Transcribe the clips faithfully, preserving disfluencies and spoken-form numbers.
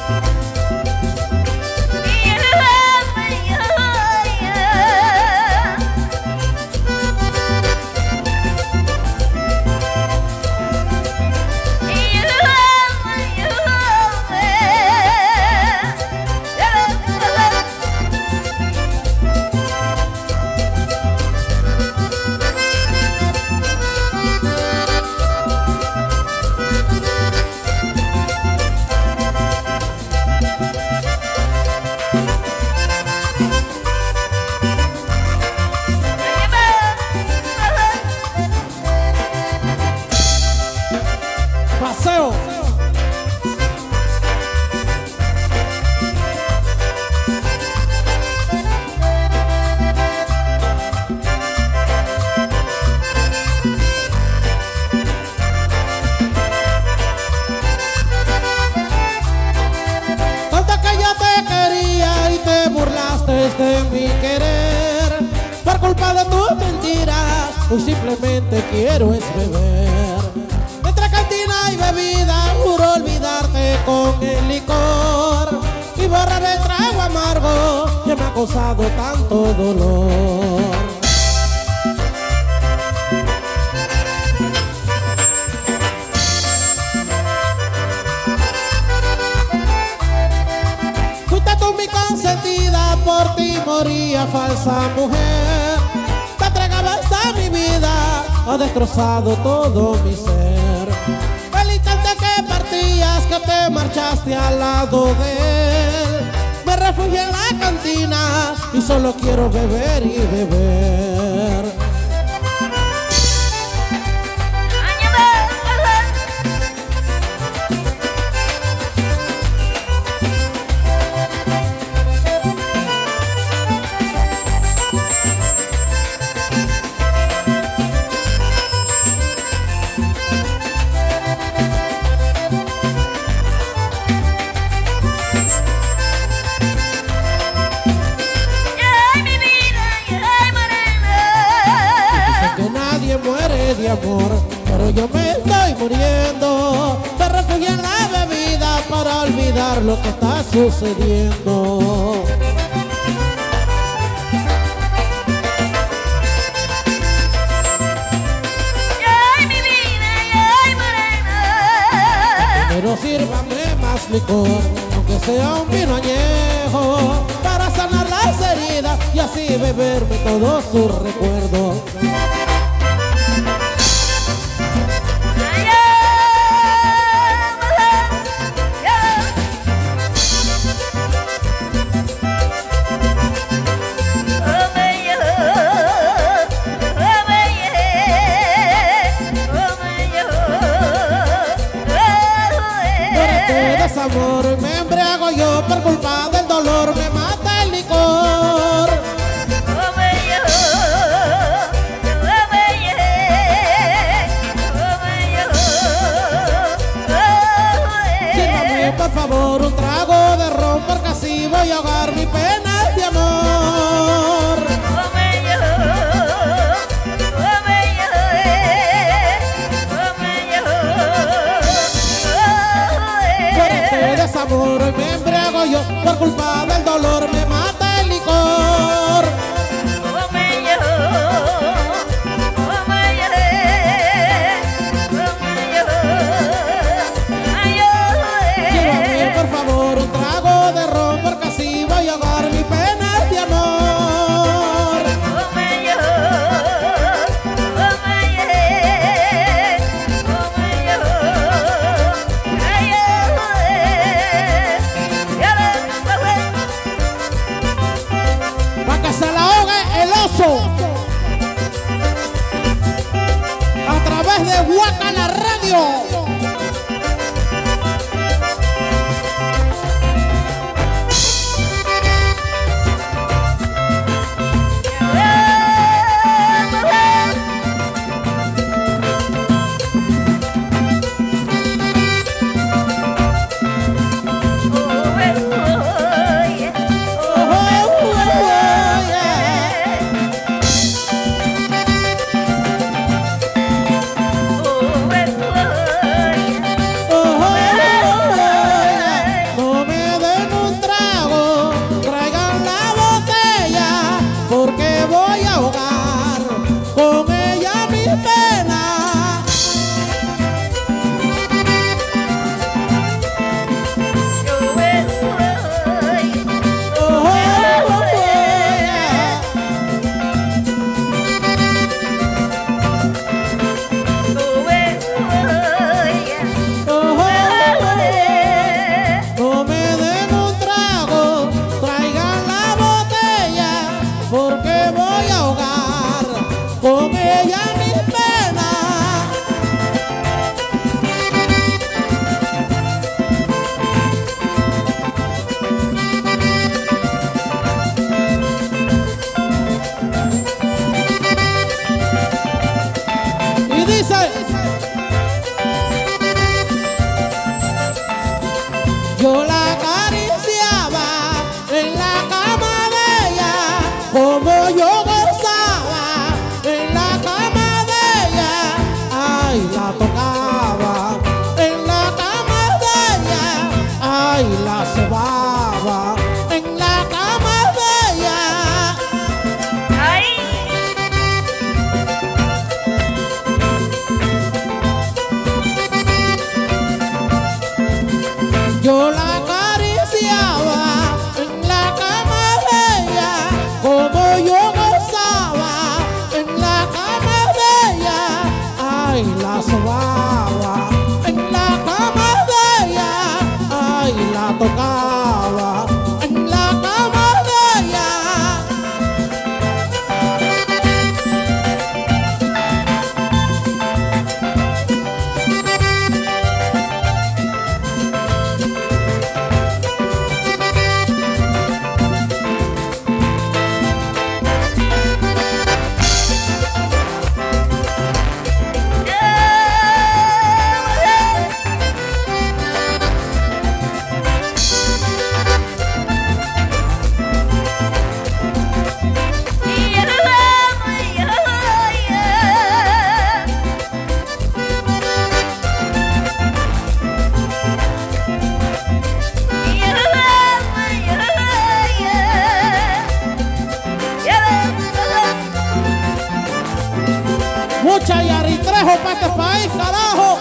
De mi querer, por culpa de tus mentiras, hoy simplemente quiero es beber. Entre cantina y bebida, juro olvidarte con el licor y borrar el trago amargo que me ha causado tanto dolor. Mi consentida, por ti moría falsa mujer. Te entregaba hasta mi vida, ha destrozado todo mi ser. El instante que partías, que te marchaste al lado de él, me refugié en la cantina y solo quiero beber y beber. De amor, pero yo me estoy muriendo. Me refugié en la bebida para olvidar lo que está sucediendo. Ay, mi vida, ay, morena. Pero sírvame más licor, aunque sea un vino añejo, para sanar las heridas y así beberme todos sus recuerdos. Amor, me embriago yo por culpa del dolor, me mata el licor. Sírvame por favor un trago de ron, porque así voy a ahogar mi pena de amor. Desamor, me embriago yo por culpa del dolor, me mata el licor. Sírvame por favor un trago de ron, porque así voy a ahogar mi pena de amor. A través de Guacala Radio. la acariciaba en la cama de ella, como yo gozaba en la cama de ella. Ay, la tocaba en la cama de ella, ay, la sobaba en la cama de ella. Ay. Yo la acariciaba en la cama de ella, como yo gozaba en la cama de ella. Ay, la sobaba en la cama de ella, ay, la tocaba en la cama de ella. Mucha y arritrejo para este país, carajo.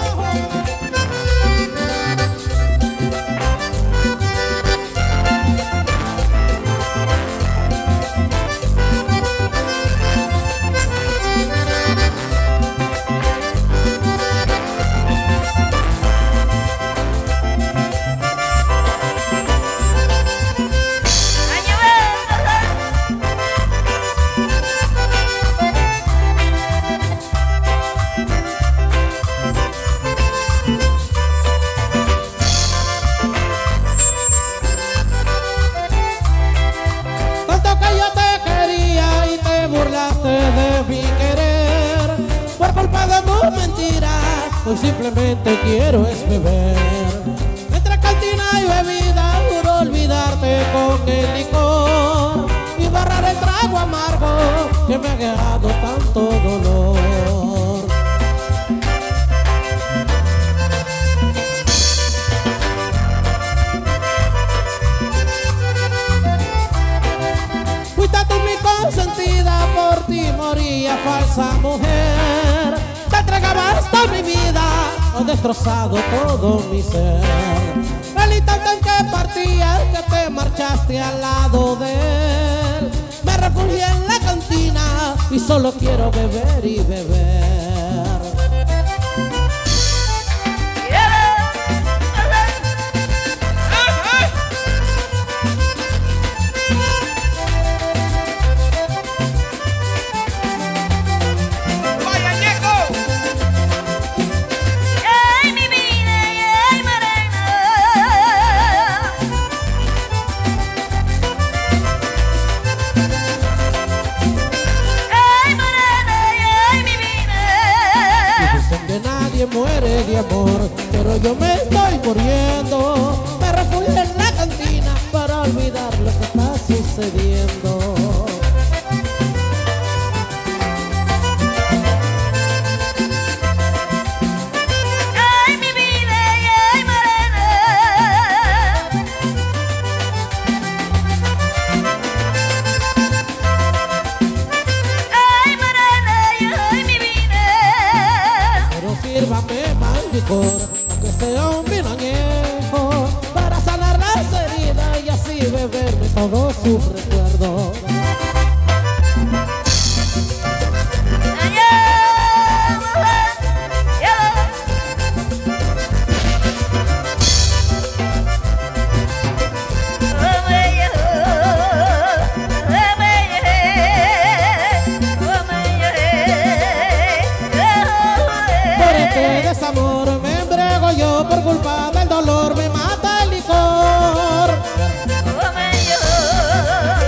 De mi querer, por culpa de tus mentiras, hoy simplemente quiero es beber. Entre cantina y bebida, juro olvidarte con el licor y barrar el trago amargo que me ha dejado tanto dolor. Fuiste tú mi consentida, por ti moría falsa mujer. Te entregaba hasta mi vida, has destrozado todo mi ser. El instante en que partías, que te marchaste al lado de él, me refugié en la cantina y solo quiero beber y beber. Muere de amor, pero yo me estoy muriendo. Me refugié en la cantina para olvidar lo que está sucediendo. Ay, mi vida, ay, morena. Ay, morena, ay, mi vida. Pero sírvame más licor, aunque sea un vino añejo, para sanar las heridas y así beberme todos sus recuerdos. Por este desamor me embriago yo, por culpa del dolor me mata el licor. Oh,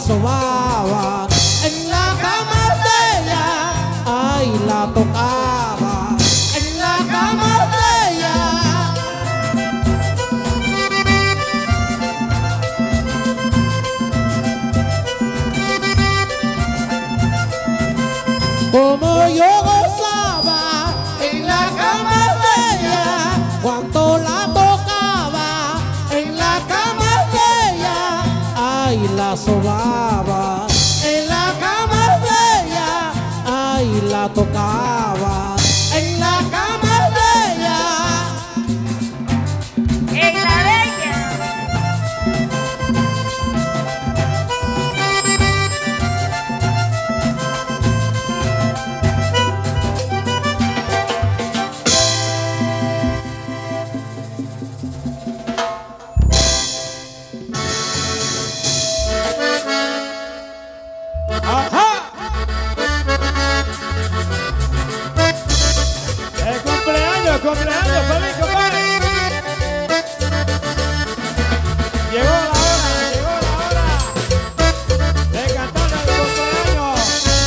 sobaba, en la cama de ella, ay, la tocaba, en la cama de ella. Como yo gozaba en la cama de ella, cuando la tocaba en la cama de ella, ay, la sobaba, en la cama de ella, ay, la tocaba, en la cama de ella. En la de ella. Ajá. El cumpleaños, cumpleaños, feliz compadre. Llegó la hora, llegó la hora de cantar el cumpleaños.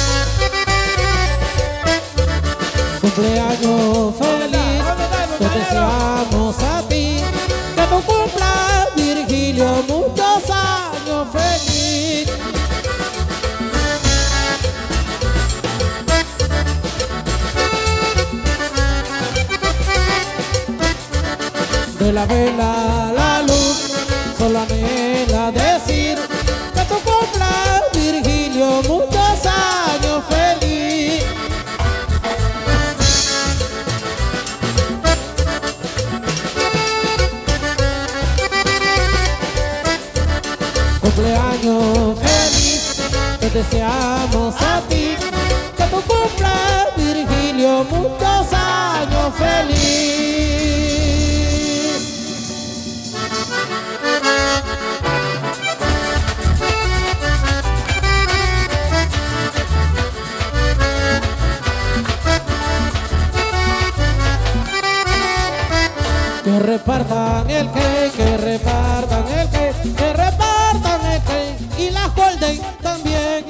Cumpleaños feliz, te deseamos a ti, que tú cumplas, Virgilio, muchos años feliz. De la vela la luz, solo anhela decir que tú cumplas, Virgilio, muchos años feliz. Cumpleaños feliz, te deseamos a ti, que tú cumplas, Virgilio, muchos años feliz. Que repartan el cake, que repartan el cake, que repartan el cake y las Golden también.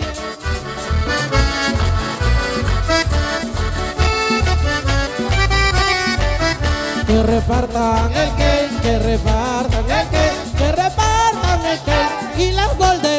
Que repartan el cake, que repartan el cake, que repartan el cake y las Golden